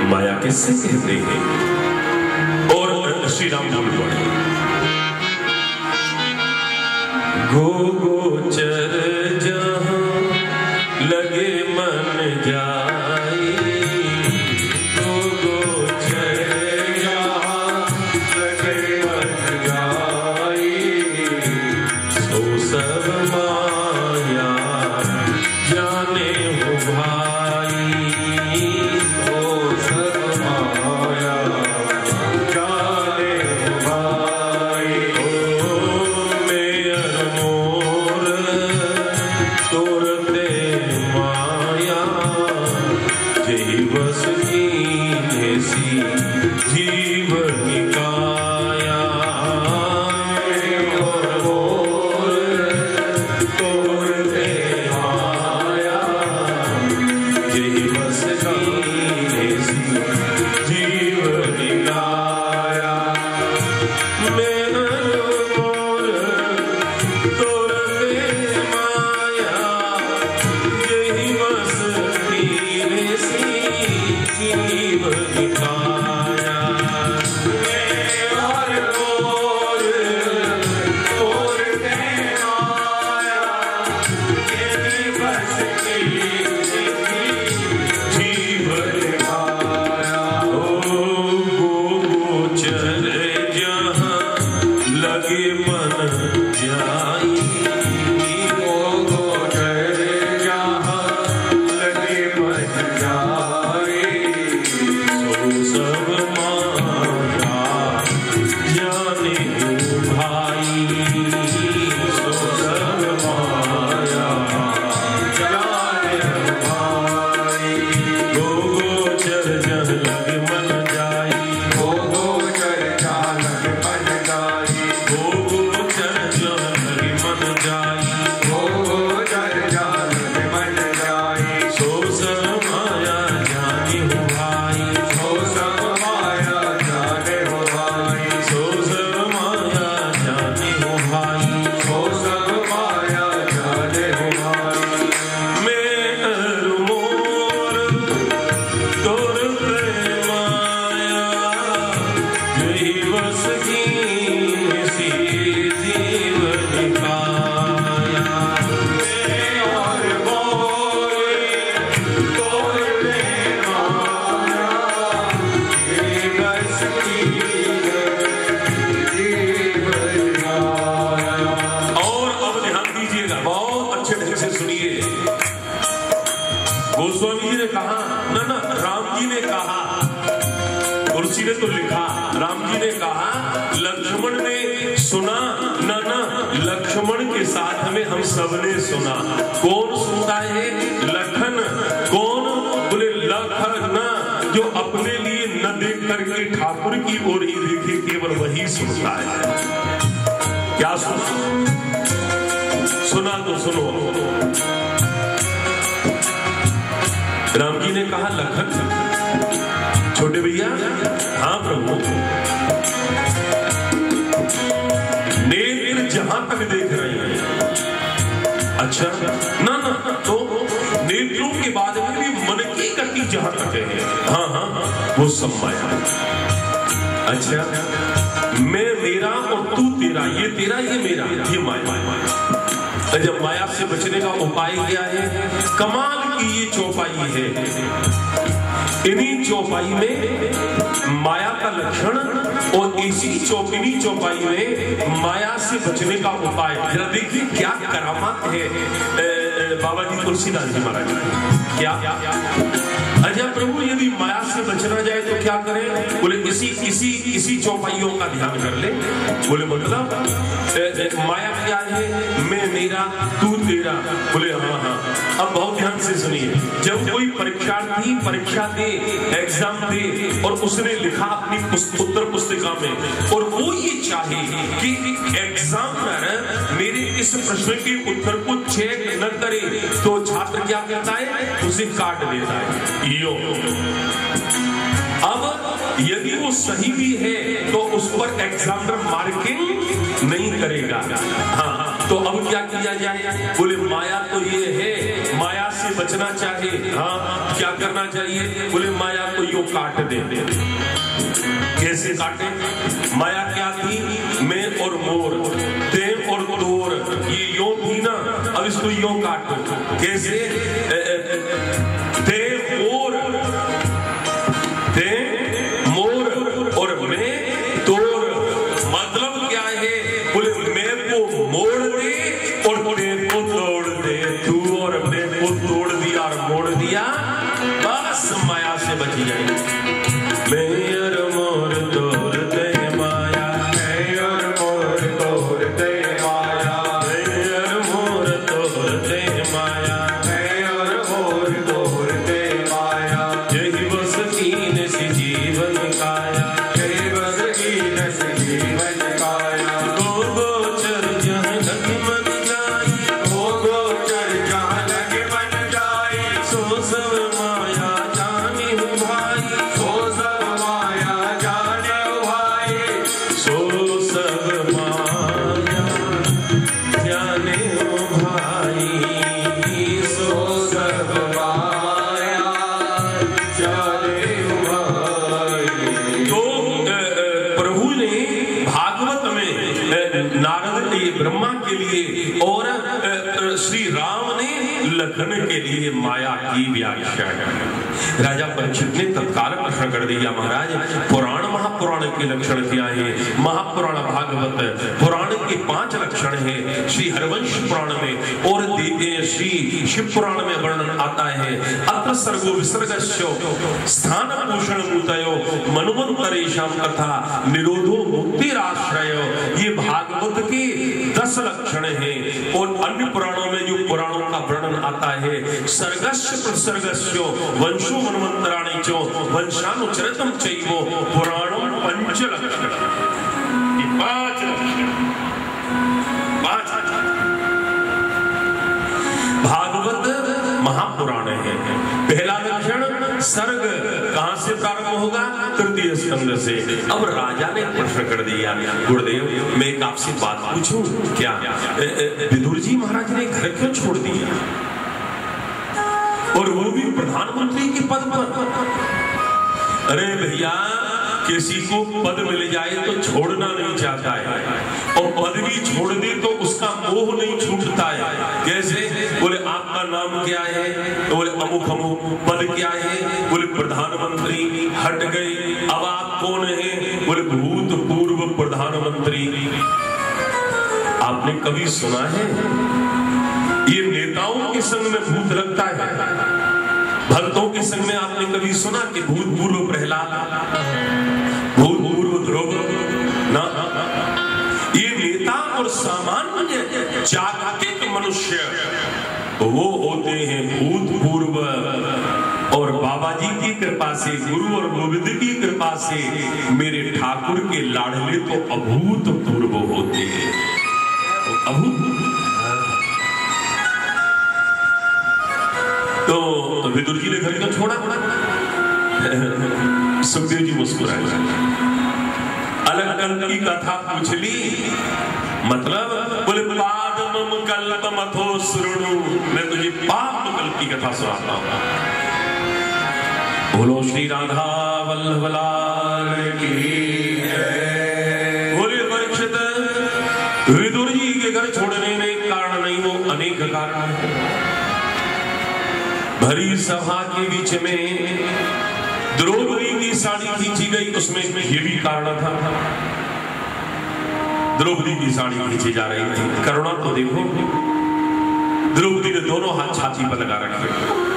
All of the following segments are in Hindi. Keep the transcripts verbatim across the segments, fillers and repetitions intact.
माया किससे कहते हैं? और श्री राम बोल पड़े, गो गोचर जहां लगे मन जाई, गो गोचर जहां लगे मन जाई, सो सब माया जाने हो भाई, सो सब माया जाने हो भाई। ओ मेयर मोर तोरते माया, जीवस की जैसी जीव निकाया, और मोर तोरते माया, जीवस की जैसी जीव निकाया। मेयर मोर तोरते माया, जीवस की जैसी जीव निकाया। मेयर मोर तोरते माया, जीवस की जैसी जीव निकाया। ओ गो गोचर जहां लगे मन जाई, ओ गोचर जहां लगे मन जाई, सो सब माया जाने हो भाई, सो सब माया जाने हो भाई। गो गोचर जहां लगे मन जाई, गो गोचर जहां लगे मन जाई, गो गोचर जहां लगे मन जाई, गो गोचर जहां लगे मन जाई, सो सब माया जाने हो भाई, सो सब माया जाने हो भाई, सो सब माया जाने हो भाई, सो सब माया जाने हो भाई। मेयर मोर तोरते माया, जीवस की सी जीव निकाया। मेयर मोर तोरते माया, जीवस की जीव निकाया। और अब ध्यान दीजिएगा, बहुत अच्छे ढंग से सुनिए। गोस्वामी जी ने कहा ना ना राम जी ने कहा, तुलसी ने तो लिखा, राम जी ने कहा, लक्ष्मण ने सुना ना ना लक्ष्मण के साथ में हम सबने सुना। कौन सुनता है? लखन। कौन? बोले लखन, जो अपने लिए न देख करके ठाकुर की ओर ही देखे, केवल वही सुनता है। क्या सुना? सुना तो सुनो। राम जी ने कहा, लखन छोटे भैया, हाँ प्रभु, नेत्र जहां तक देख रहे हैं। अच्छा, ना ना तो नेत्रों के बाद में भी मन की गति जहां तक है, हाँ हाँ वो सब माया। अच्छा, मैं मेरा और तू तेरा, ये तेरा ये मेरा, ये माया। जब माया से बचने का उपाय क्या है? कमाल की ये चौपाई है। इन्हीं चौपाई में माया का लक्षण और इसी चौकिनी चौपाई में माया से बचने का उपाय। जरा देखिए क्या करामात है बाबा जी तुलसीदास जी महाराज। क्या अच्छा प्रभु, यदि माया से बचना जाए तो क्या करें? बोले इसी इसी इसी चौपाइयों का ध्यान कर ले। बोले मतलब माया क्या है? मैं मेरा तू तेरा। बोले हाँ हाँ। अब बहुत ध्यान से सुनिए, जब कोई परीक्षार्थी परीक्षा दे, एग्जाम दे, और उसने लिखा अपनी उत्तर पुस्तिका में, और वो ये चाहे कि एग्जामिनर मेरे इस प्रश्न के उत्तर को चेक न करे, तो छात्र क्या कहता है? उसे काट देता है। यो अब यदि वो सही भी है तो उस पर एग्जामिनर मार्किंग नहीं करेगा। हाँ, तो अब क्या किया जाए? बोले माया तो ये है, माया से बचना चाहिए। हाँ, क्या करना चाहिए? बोले माया को यो काट दे। कैसे काटे? माया क्या थी? मैं और मोर, ते और तोर, ये यो थी ना, अब इसको यो काटो। कैसे? ते मोर, ते मोर और मैं तोर, मतलब क्या है? बोले मैं को मोड़ दे और ते को तोड़ दे। तू और मैं को तोड़ दिया और मोड़ दिया, बस माया से बच जाए। मैं और मोर तोड़ दे माया, मैं और मोर तोड़ दे माया, मैं और मोर तोड़ दे माया, मैं और मोर तोड़ दे माया। यही बस कीन सी जीवन काया, यही बस कीन सी जीवन काया। गो गोचर जहाँ लग मन जाई, गो गोचर जहाँ लग मन जाई, सो सब माया जाने हो भाई, सो सब माया जाने हो भाई, सो सब माया जाने हो भाई, सो सब माया जाने हो भाई। तो प्रभु ने भागवत में नारद ने ब्रह्मा के लिए और श्री राम ने लखन के लिए माया की व्याख्या की। राजा परीक्षित ने तत्काल प्रश्न कर दिया, महाराज पुराण महापुराण के लक्षण क्या है? महापुराण भागवत पुराण के पांच लक्षण है। श्री हरवंश पुराण में और श्री शिव पुराण में वर्णन आता है। अत्र सर्गो विसर्गस्यो स्थान पोषण भूतयो मनुवंतरेषां कथा निरोधो मुक्तिराश्रय। ये भागवत के दस लक्षण है। और अन्य पुराणों में जो पुराणों का वर्णन आता है, सर्गस्य प्रसर्गस्यो वंशो मनवंतराणि च वंशानुचरितं चैव पुराणं पंच लक्षण। ये पांच लक्षण, पांच भागवत महापुराण है। पहला लक्षण सर्ग कहां से प्रारंभ होगा? तृतीय स्कंद से। अब राजा ने प्रश्न कर दिया, गुरुदेव मैं एक आपसे बात पूछूं क्या? विदुर जी महाराज ने घर क्यों छोड़ दिया, और वो भी प्रधानमंत्री के पद पर? अरे भैया, किसी को पद मिल जाए तो छोड़ना नहीं चाहता है, और पद भी छोड़ दे तो उसका मोह नहीं छूटता है। कैसे? बोले आपका नाम क्या है? तो बोले अमुक अमुक। पद क्या है? बोले प्रधानमंत्री। हट गए, अब आप कौन है? बोले भूतपूर्व प्रधानमंत्री। आपने कभी सुना है ये नेताओं के संग में भूत लगता है? भक्तों के संग में आपने कभी सुना कि भूतपूर्व प्रहलाद, भूतपूर्व द्रौपदी? ना, ये नेता और सामान्य जागतिक मनुष्य वो होते हैं भूतपूर्व। और बाबा जी की कृपा से, गुरु और गोविंद की कृपा से मेरे ठाकुर के लाडले तो अभूतपूर्व होते हैं। अभूत। तो विदुर जी ने घर क्यों छोड़ा? सुखदेव जी मुस्कुराए। अलग अलग की कथा पूछ ली, मतलब बोले पाद मम कल्प मथो श्रुणु, मैं तुझे पाप कल्प की कथा सुनाता हूं। बोलो श्री राधा वल्लभ लाल की जय। बोले परीक्षित, विदुर जी के घर छोड़ने में कारण नहीं, वो अनेक कारण है। भरी सभा के बीच में द्रौपदी की साड़ी खींची गई, उसमें ये भी कारण था। द्रौपदी की साड़ी खींची जा रही थी। करुणा तो देखो, द्रौपदी ने दोनों हाथ छाती पर लगा रखे।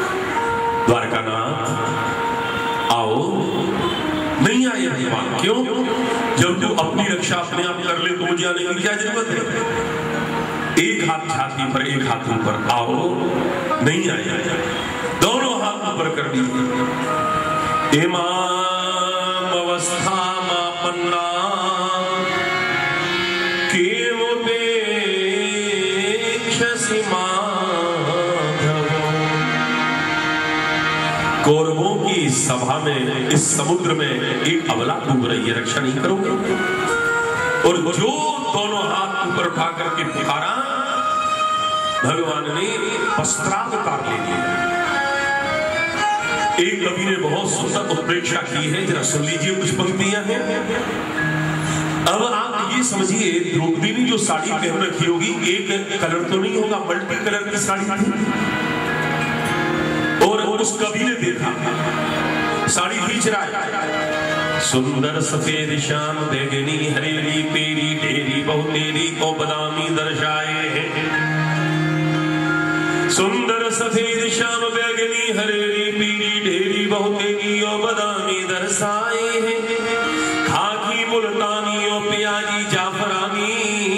द्वारकानाथ आओ, नहीं आए भगवान। क्यों? जब तू अपनी रक्षा अपने आप कर ले तो मुझे आने की क्या जरूरत है? एक हाथ छाती पर, एक हाथ ऊपर। आओ, नहीं आए। दोनों हाथ ऊपर कर दिए। इमाम अवस्था मापन्ना कौरवों की सभा में, इस समुद्र में एक अबला डूब रही है, रक्षा नहीं करोगे? और जो दोनों हाथ ऊपर उठा करके पुकारा, भगवान ने वस्त्रावतार ले लिया। एक कवि ने बहुत सुंदर उत्प्रेक्षा की है, जरा सुन लीजिए कुछ पंक्तियां हैं। अब आप ये समझिए, द्रौपदी ने जो साड़ी पहन रखी होगी, एक कलर तो नहीं होगा, मल्टी कलर की साड़ी थी। और उस कवि ने देखा, साड़ी खींच रहा है, सुंदर सफेद श्याम बैगनी हरेली पेरी ढेरी बहुतेरी को बदामी दर्शाए हैं। सुंदर सफेद श्याम बैगनी हरेली पीरी ढेरी बहुतेरी और बदामी दर्शाए हैं। खाकी मुल्तानी और प्याजी जाफरानी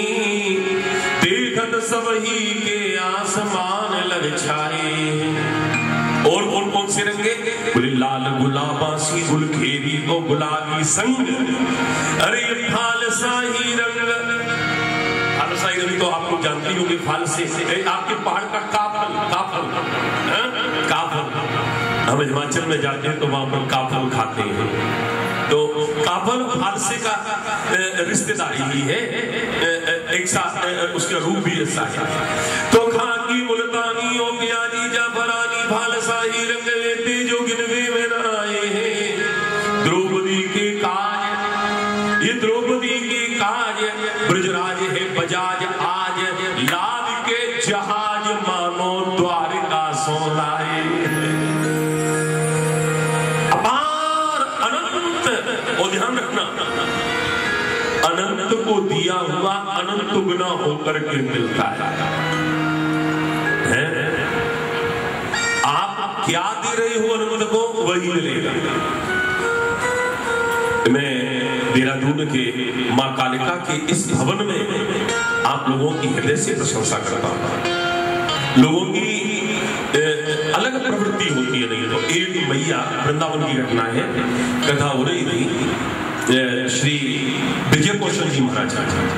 देखत सब ही के आसमान लग छाए हैं। और कौन कौन से रंगे? बोले लाल गुलाबासी गुल घेरी को गुलाबी संग, अरे फालसाही रंग। फालसाही रंग तो आप लोग जानते होंगे, फालसे आपके पहाड़ का काफल, काफल काफल हम हिमाचल में जाते हैं तो वहां पर काफल खाते हैं। तो काफल फालसे का रिश्तेदारी ही है, एक साथ उसका रूप भी ऐसा है। तो खाकी मुल्तानी और प्याजी जाफरानी फालसाही रंग लेते जो गिनवे में न आए हैं। द्रौपदी के काज, ये द्रौपदी के काज ब्रजराज है बजाज आज, लाद के जहाज मानो द्वारिका सोनाए। अपार अनंत, और ध्यान रखना, अनंत को दिया हुआ अनंत गुना होकर के मिलता है, है? आप क्या दे रहे हो अनंत को, वही मिलेगा। मैं देहरादून के मां कालिका के इस भवन में आप लोगों की हृदय से प्रशंसा करता हूं। लोगों की अलग प्रवृत्ति होती है, नहीं तो एक मैया, वृंदावन की घटना है, कथा हो रही थी श्री विजय कौशल जी महाराज,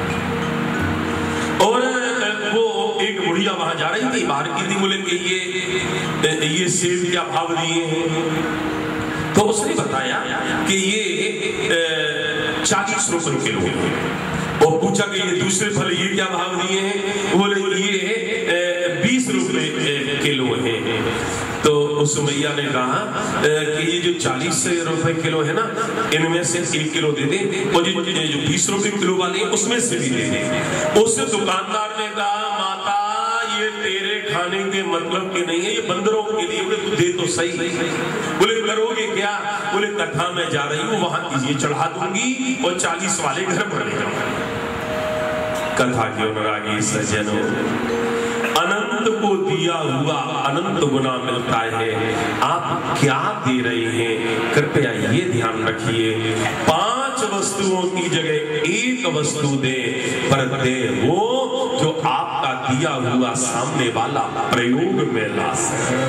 और वो एक बुढ़िया वहां जा रही थी, बाहर की थी। बोले कि ये ये सेब क्या भाव दिए हैं? तो उसने बताया कि ये चालीस रुपए किलो है। और पूछा कि ये दूसरे फल ये क्या भाव दिए हैं? बोले ये बीस रुपए किलो है। तो उस मैया ने कहा कि ये जो चालीस रुपए किलो है ना, इनमें से एक किलो दे दे, और जो बीस रुपए किलो वाले हैं उसमें से भी दे दे। उस दुकानदार ने कहा, माता ये तेरे खाने के मतलब के नहीं है, ये बंदरों के लिए। बोले तू दे तो सही। बोले करोगे क्या? बोले कथा में जा रही हूँ, वहां ये चढ़ा दूंगी और चालीस वाले घर पर ले जाऊंगी। कथा के अनुरागी सज्जनों, अनंत को दिया हुआ अनंत गुना मिलता है। आप क्या दे रहे हैं, कृपया ये ध्यान रखिए। पांच वस्तुओं की जगह एक वस्तु दे, पर दे वो जो आपका दिया हुआ सामने वाला प्रयोग में ला सके।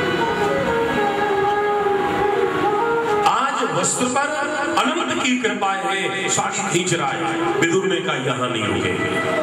आज वस्तु पर अनंत की कृपा है, साड़ी खींच रहा है, विदुर ने कहा यहां नहीं रुकेंगे।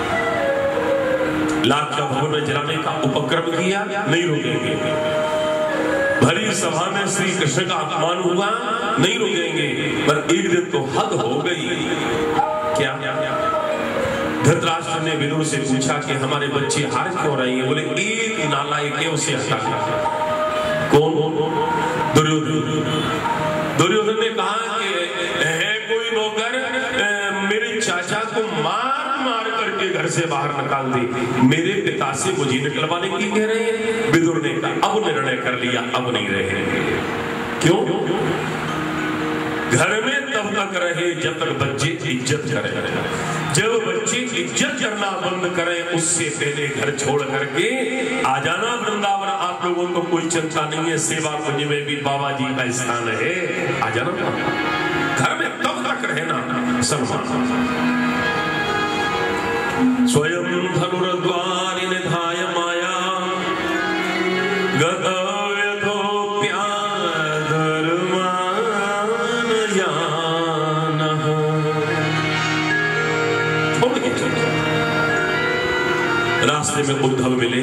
लाख का भवन में जलाने का उपक्रम किया, नहीं रुकेंगे। भरी सभा में श्री कृष्ण का अपमान हुआ, नहीं रुकेंगे। पर एक दिन तो हद हो गई। क्या? धृतराष्ट्र ने विदुर से पूछा कि हमारे बच्चे हार क्यों रहे हैं? बोले एक नालायक है, उसे हटा दिया। कौन? दुर्योधन। दुर्योधन ने कहा कि है कोई नौकर, मेरे चाचा को मार मार करके घर से बाहर निकाल दी, मेरे पिता से मुझे निकलवाने की कह रहे हैं। विदुर ने कहा अब निर्णय कर लिया, अब नहीं रहेंगे। क्यों? घर में तब तक रहे जब तक बच्चे इज्जत करें। जब बच्चे इज्जत करना बंद करें, उससे पहले घर छोड़ करके आ जाना वृंदावन। आप लोगों को कोई चिंता नहीं है, सेवा कुंज में भी बाबा जी का स्थान है, आ जाना। घर में तब तक रहना सम्मान। स्वयं धनुर्द्वारि निधाय माया गतव्यथोप्या धर्मान यानः। रास्ते में उद्धव मिले,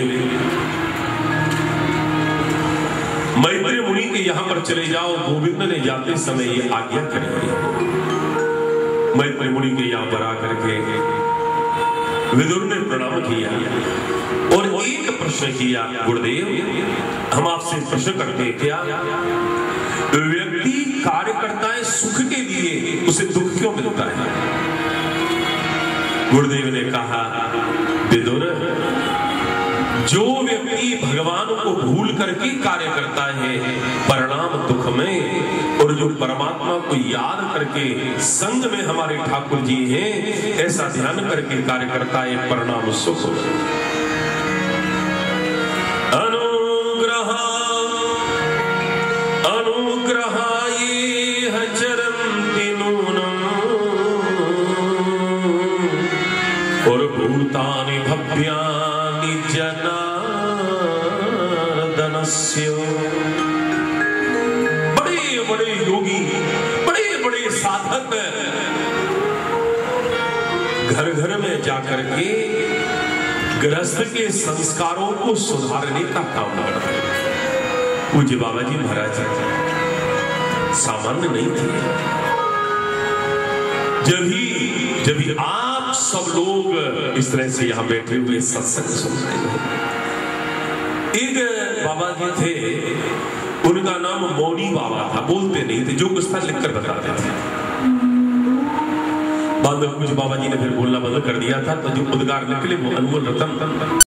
मैत्री मुनि के यहां पर चले जाओ, गोविंद ने जाते समय ये आज्ञा करी। मैत्री मुनि के यहां पर आकर के विदुर ने प्रणाम किया और एक प्रश्न किया, गुरुदेव हम आपसे प्रश्न करते हैं, क्या व्यक्ति कार्य करता है सुख के लिए, उसे दुख क्यों मिलता है? गुरुदेव ने कहा, विदुर जो व्यक्ति भगवान को भूल करके कार्य करता है परिणाम दुख में, और जो परमात्मा को याद करके संग में हमारे ठाकुर जी हैं ऐसा ध्यान करके कार्य करता है परिणाम सुख। अनुग्रह अनुग्रहाये चरन्ति नूनम् और भूतानि भव्यानि जनार्दनस्य। बड़े बड़े योगी, बड़े बड़े साधक घर घर में जाकर के गृहस्थ के संस्कारों को सुधारने का काम करते हैं। पूज्य बाबा जी महाराज सामान्य नहीं थे। जब ही जब ही आप सब लोग इस तरह से यहां बैठे हुए सत्संग सुन रहे हैं, एक बाबा जी थे, उनका नाम मौनी बाबा था, बोलते नहीं थे, जो कुछ था लिखकर बताते थे। बाद में कुछ बाबा जी ने फिर बोलना बंद कर दिया था, तो जो उद्गार निकले वो अनमोल रतन